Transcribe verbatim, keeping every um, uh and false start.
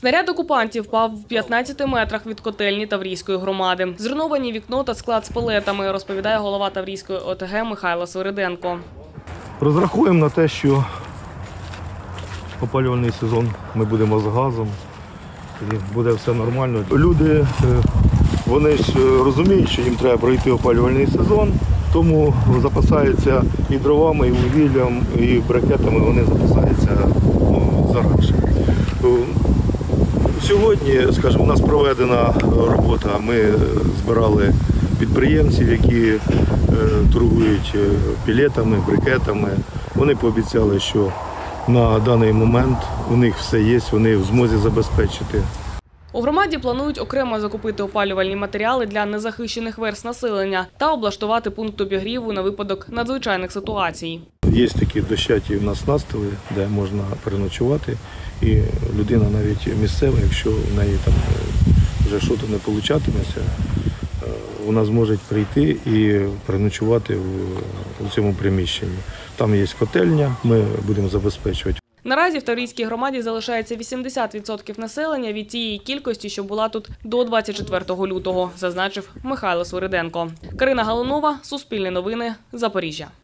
Снаряд окупантів впав в п'ятнадцяти метрах від котельні Таврійської громади. Зруйновані вікно та склад з пелетами, розповідає голова Таврійської О Те Ге Михайло Свириденко. Розраховуємо на те, що опалювальний сезон ми будемо з газом, і буде все нормально. Люди, вони ж розуміють, що їм треба пройти опалювальний сезон, тому запасаються і дровами, і вугіллям, і брикетами, вони запасаються ну, зараніше. Сьогодні, скажімо, у нас проведена робота, ми збирали підприємців, які е, торгують пілетами, брикетами. Вони пообіцяли, що на даний момент у них все є, вони в змозі забезпечити. У громаді планують окремо закупити опалювальні матеріали для незахищених верств населення та облаштувати пункт обігріву на випадок надзвичайних ситуацій. Є такі дощаті у нас настили, де можна переночувати, і людина навіть місцева, якщо в неї там вже щось не получатиметься, вона зможе прийти і переночувати в цьому приміщенні. Там є котельня, ми будемо забезпечувати. Наразі в Таврійській громаді залишається вісімдесят відсотків населення від тієї кількості, що була тут до двадцять четвертого лютого, зазначив Михайло Свириденко. Карина Галунова, Суспільне новини, Запоріжжя.